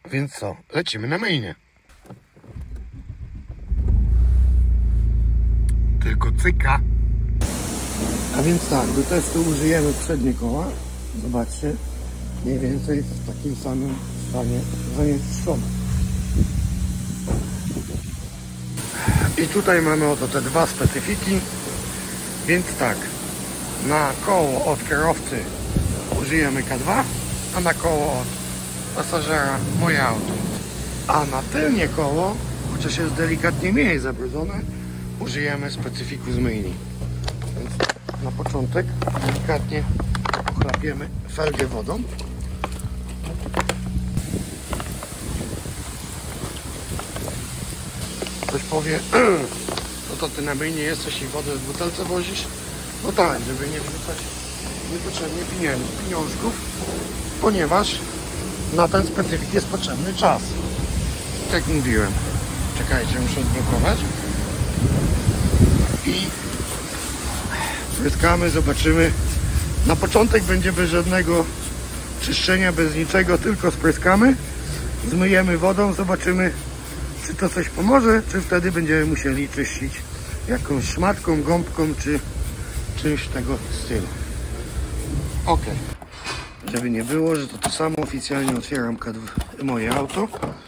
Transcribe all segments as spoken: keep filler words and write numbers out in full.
Więc co? Lecimy na mainie. Tylko cyka. A więc tak, do testu użyjemy przednie koła. Zobaczcie, mniej więcej w takim samym stanie zanieczyszczone. I tutaj mamy oto te dwa specyfiki. Więc tak, na koło od kierowcy użyjemy K dwa, a na koło od pasażera moje auto. A na tylnie koło, chociaż jest delikatnie mniej zabrudzone, użyjemy specyfiku z myjni. Więc na początek delikatnie ochlapiemy felgę wodą. Ktoś powie, no to ty na myjnie jesteś i wodę w butelce wozisz? No tak, żeby nie wrzucać niepotrzebnie pieniążków, ponieważ na ten specyfik jest potrzebny czas. Tak jak mówiłem. Czekajcie, muszę odblokować. I spryskamy, zobaczymy. Na początek będzie bez żadnego czyszczenia, bez niczego, tylko spryskamy. Zmyjemy wodą, zobaczymy, czy to coś pomoże, czy wtedy będziemy musieli czyścić jakąś szmatką, gąbką, czy czymś tego stylu. Ok. Żeby nie było, że to to samo, oficjalnie otwieram moje auto.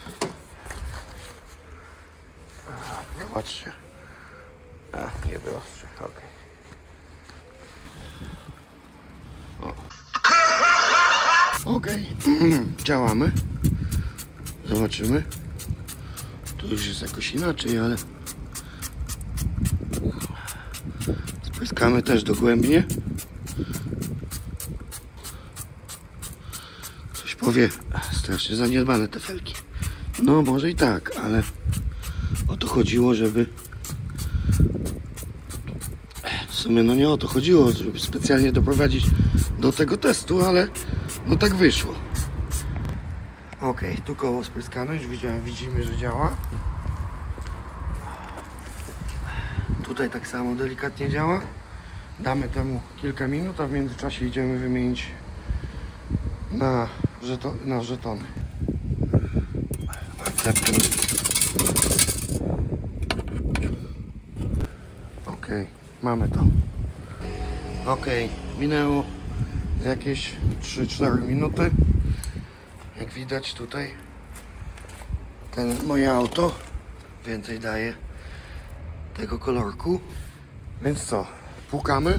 Zobaczcie. A, nie było. Ok. Ok. Działamy. Zobaczymy. Tu już jest jakoś inaczej, ale spryskamy też dogłębnie. Ktoś powie, strasznie zaniedbane te felki. No może i tak, ale o to chodziło, żeby... W sumie no nie o to chodziło, żeby specjalnie doprowadzić do tego testu, ale no tak wyszło. Ok, tu koło spryskane, już widziałem, widzimy, że działa. Tutaj tak samo delikatnie działa. Damy temu kilka minut, a w międzyczasie idziemy wymienić na, żeton, na żetony. Akceptuj. Ok, mamy to. Ok, minęło jakieś trzy cztery minuty. Jak widać tutaj ten moje auto więcej daje tego kolorku. Więc co? Płukamy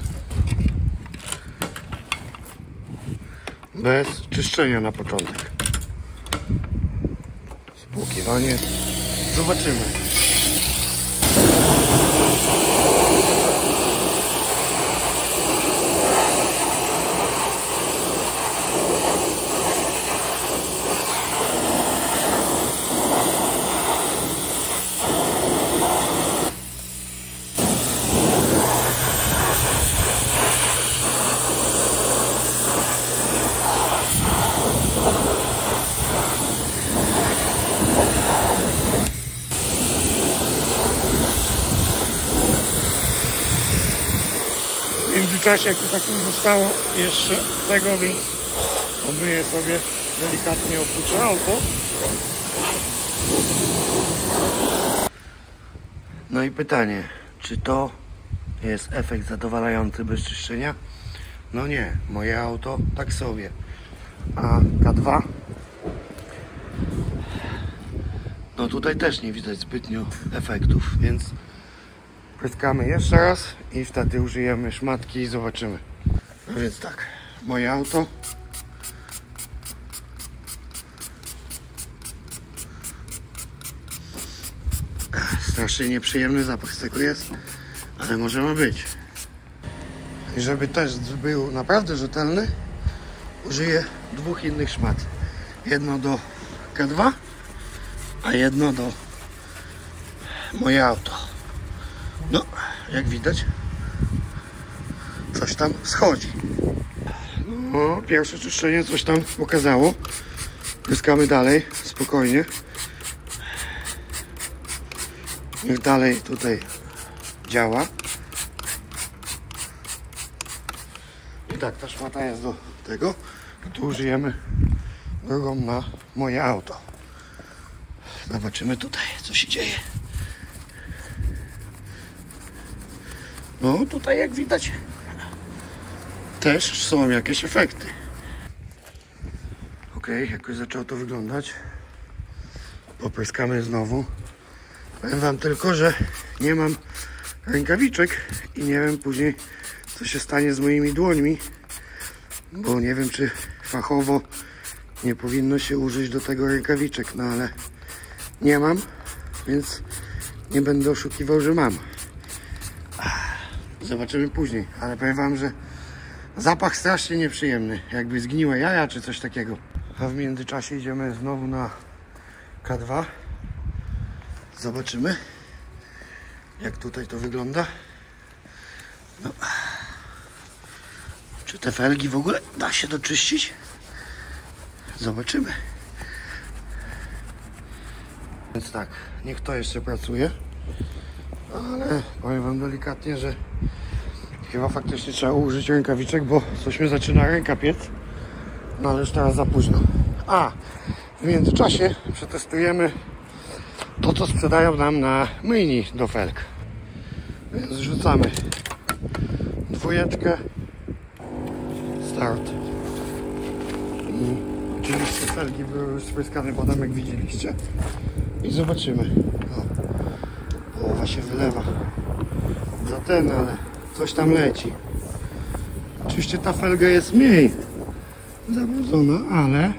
bez czyszczenia na początek. Spłukiwanie. Zobaczymy. W międzyczasie, jak tu tak nie zostało jeszcze tego, więc obmyję sobie delikatnie opłuczę auto. No i pytanie, czy to jest efekt zadowalający bez czyszczenia? No nie, moje auto tak sobie. A K dwa? No tutaj też nie widać zbytnio efektów, więc pryskamy jeszcze raz i wtedy użyjemy szmatki i zobaczymy. No więc tak, moje auto. Strasznie nieprzyjemny zapach z tego jest, ale może ma być. I żeby też był naprawdę rzetelny, użyję dwóch innych szmat. Jedno do K dwa, a jedno do moje auto. No, jak widać, coś tam schodzi. No, pierwsze czyszczenie coś tam pokazało. Pryskamy dalej, spokojnie. Niech dalej tutaj działa. I tak, ta szmata jest do tego. Tu użyjemy drugą na moje auto. Zobaczymy tutaj, co się dzieje. No tutaj jak widać też są jakieś efekty. Ok, jakoś zaczęło to wyglądać. Popryskamy znowu. Powiem wam tylko, że nie mam rękawiczek i nie wiem później, co się stanie z moimi dłońmi, bo nie wiem, czy fachowo nie powinno się użyć do tego rękawiczek, no ale nie mam, więc nie będę oszukiwał, że mam. Zobaczymy później, ale powiem wam, że zapach strasznie nieprzyjemny, jakby zgniłe jaja czy coś takiego. A w międzyczasie idziemy znowu na K dwa. Zobaczymy, jak tutaj to wygląda. No. Czy te felgi w ogóle da się doczyścić? Zobaczymy. Więc tak, niech to jeszcze pracuje. Ale powiem wam delikatnie, że chyba faktycznie trzeba użyć rękawiczek, bo coś mnie zaczyna ręka piec. No ale już teraz za późno. A w międzyczasie przetestujemy to, co sprzedają nam na myjni do felg. Więc rzucamy dwójeczkę. Start. I oczywiście felgi były już spryskane wodą, jak widzieliście. I zobaczymy. O, połowa się wylewa za ten, ale coś tam leci. Oczywiście ta felga jest mniej zabrudzona, ale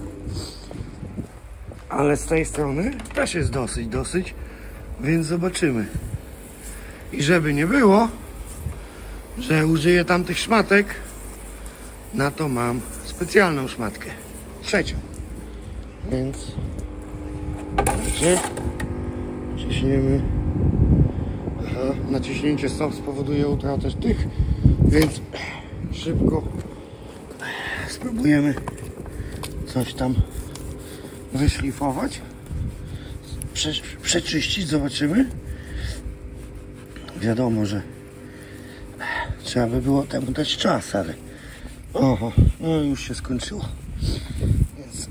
ale z tej strony też jest dosyć, dosyć, więc zobaczymy. I żeby nie było, że użyję tamtych szmatek, na to mam specjalną szmatkę, trzecią. Więc wiecie, ciśniemy. Aha, naciśnięcie stop spowoduje utratę tych, więc szybko spróbujemy coś tam wyszlifować, prze, przeczyścić, zobaczymy. Wiadomo, że trzeba by było temu dać czas, ale oho, no już się skończyło. Więc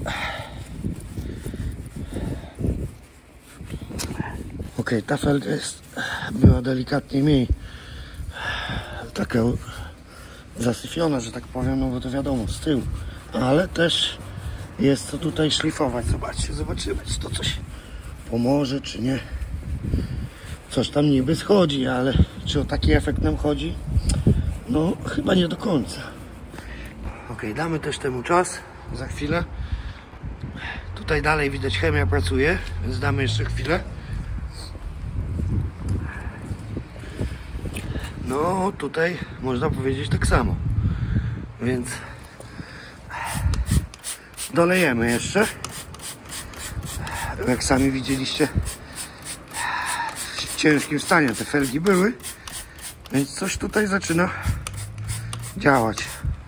ok, ta felga jest, była delikatnie mniej taka zasyfiona, że tak powiem, no bo to wiadomo, z tyłu, ale też jest co tutaj szlifować. Zobaczcie, zobaczymy, czy to coś pomoże, czy nie. Coś tam niby schodzi, ale czy o taki efekt nam chodzi? No, chyba nie do końca. Ok, damy też temu czas, za chwilę. Tutaj dalej widać, chemia pracuje, więc damy jeszcze chwilę. No, tutaj można powiedzieć tak samo. Więc dolejemy jeszcze. Jak sami widzieliście, w ciężkim stanie te felgi były, więc coś tutaj zaczyna działać.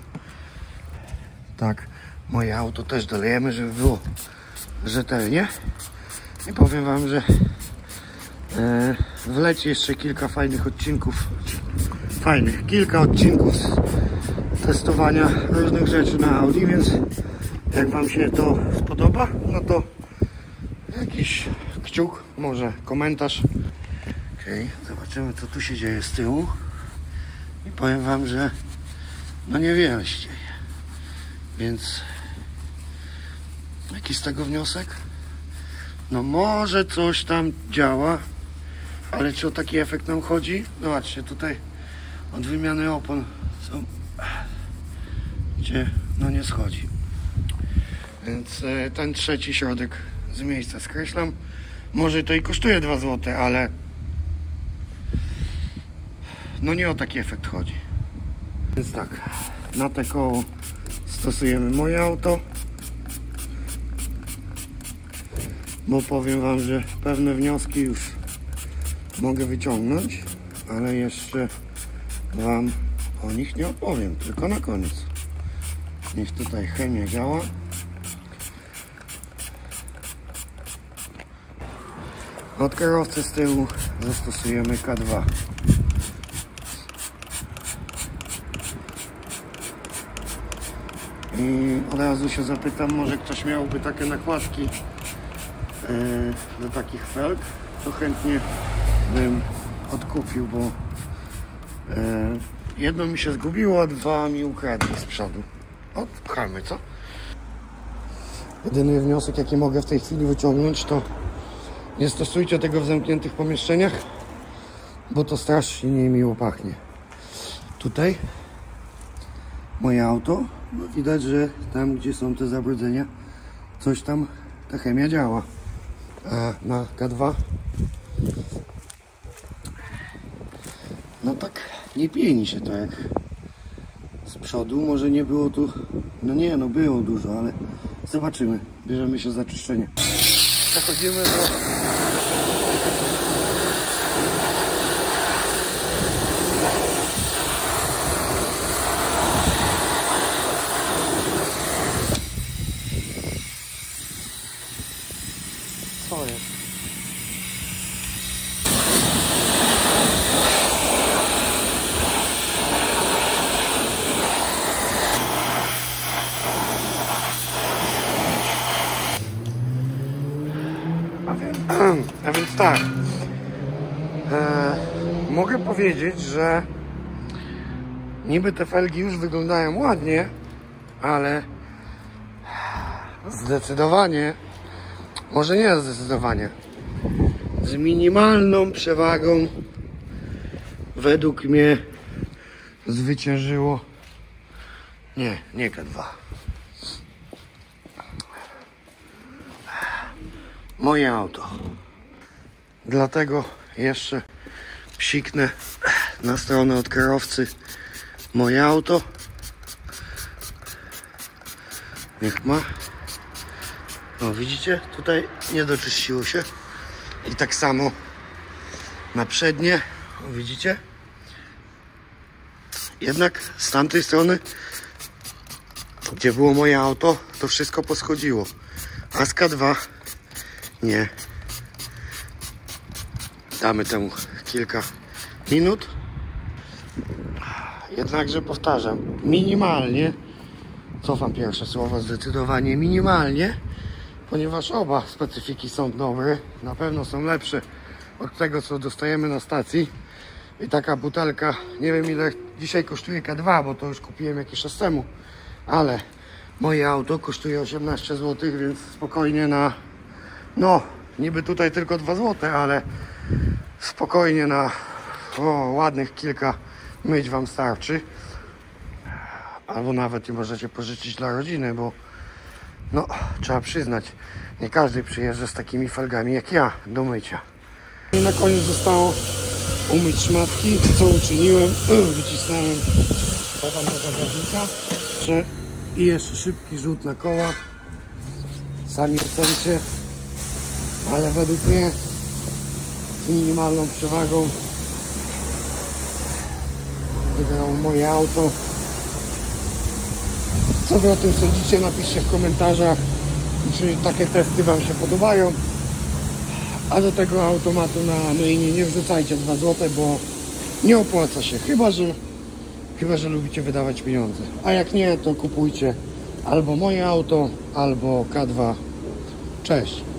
Tak, moje auto też dolejemy, żeby było rzetelnie. I powiem wam, że e, wleci jeszcze kilka fajnych odcinków. Fajnych, kilka odcinków z testowania różnych rzeczy na Audi, więc jak wam się to spodoba, no to jakiś kciuk, może komentarz. Ok, zobaczymy, co tu się dzieje z tyłu. I powiem wam, że no niewiele się dzieje. Więc jaki z tego wniosek? No może coś tam działa, ale czy o taki efekt nam chodzi? Zobaczcie, tutaj od wymiany opon są, gdzie no nie schodzi. Więc ten trzeci środek z miejsca skreślam. Może to i kosztuje dwa złote, ale no nie o taki efekt chodzi. Więc tak, na te koło stosujemy moje auto, bo powiem wam, że pewne wnioski już mogę wyciągnąć, ale jeszcze wam o nich nie opowiem, tylko na koniec. Niech tutaj chemia działa. Od kierowcy z tyłu zastosujemy K dwa. I od razu się zapytam, może ktoś miałby takie nakładki yy, do takich felg, to chętnie bym odkupił, bo yy, jedno mi się zgubiło, a dwa mi ukradli z przodu. Odpchamy, co? Jedyny wniosek, jaki mogę w tej chwili wyciągnąć, to nie stosujcie tego w zamkniętych pomieszczeniach, bo to strasznie niemiło pachnie. Tutaj moje auto, no widać, że tam, gdzie są te zabrudzenia, coś tam ta chemia działa. A na K dwa no tak nie pieni się to jak z przodu. Może nie było tu, no nie, no było dużo, ale zobaczymy. Bierzemy się za czyszczenie. Przechodzimy do co jest? A więc, a więc tak, e, mogę powiedzieć, że niby te felgi już wyglądają ładnie, ale zdecydowanie, może nie zdecydowanie, z minimalną przewagą według mnie zwyciężyło nie, nie K dwa. Moje auto. Dlatego jeszcze psiknę na stronę od kierowcy moje auto. Niech ma. No widzicie, tutaj nie doczyściło się. I tak samo na przednie. O, widzicie? Jednak z tamtej strony, gdzie było moje auto, to wszystko poschodziło. A z K dwa nie. Damy temu kilka minut. Jednakże powtarzam, minimalnie, cofam pierwsze słowo, zdecydowanie minimalnie, ponieważ oba specyfiki są dobre, na pewno są lepsze od tego, co dostajemy na stacji. I taka butelka, nie wiem ile dzisiaj kosztuje K dwa, bo to już kupiłem jakiś czas temu, ale moje auto kosztuje osiemnaście złotych, więc spokojnie na, no niby tutaj tylko dwa złote, ale spokojnie na o, ładnych kilka myć wam starczy. Albo nawet i możecie pożyczyć dla rodziny, bo no trzeba przyznać, nie każdy przyjeżdża z takimi felgami jak ja do mycia. I na koniec zostało umyć szmatki, co uczyniłem. Wycisnąłem chowam do bagażnika i jeszcze szybki rzut na koła. Sami ocencie, ale według mnie z minimalną przewagą wygrało moje auto. Co wy o tym sądzicie? Napiszcie w komentarzach, czy takie testy wam się podobają. A do tego automatu na myjni nie wrzucajcie dwa złote, bo nie opłaca się, chyba że, chyba że lubicie wydawać pieniądze. A jak nie, to kupujcie albo moje auto, albo K dwa. Cześć!